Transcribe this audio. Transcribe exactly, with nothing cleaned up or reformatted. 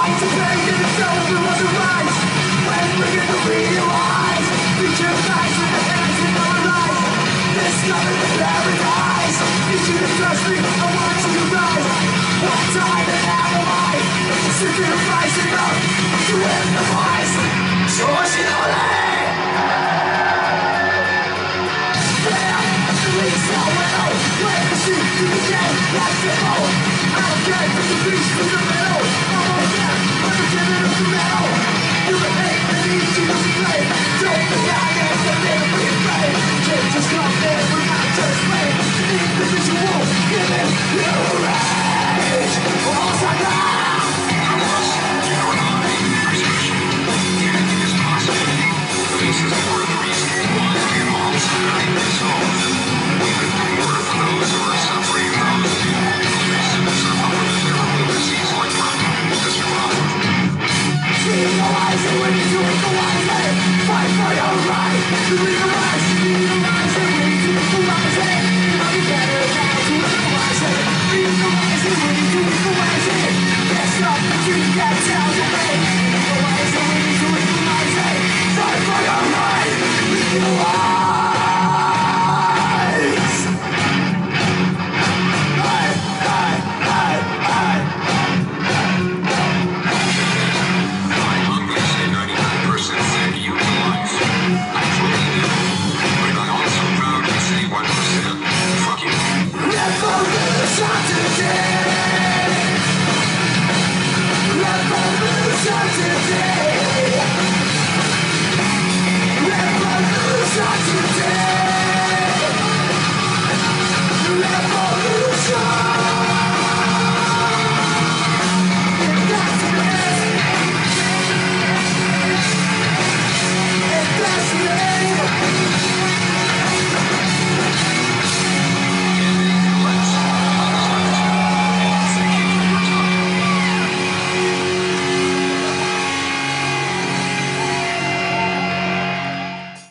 fight to pay and the silver was a rise. When bring it to realize, reach your face in the hands of our lives. Discover the paradise. Need you to trust me, I want you to rise. One time and now am I sacrificing up to end the vice. Joyfully. Release our will. Let the shoot to the game. That's the hope. I don't care if the beast from the middle. I'm on death. I'm a giving up the metal. You can hate and need you to play. Don't be out and never be afraid. Can't just come there without just playing. Individual, giving you rage. All I got. This is part of the reason why we all stand in this home. Even when we're close or suffering from the basis of our terrible disease like murder to survive. Realize it when you do it the wisely. Fight for your right to legalize.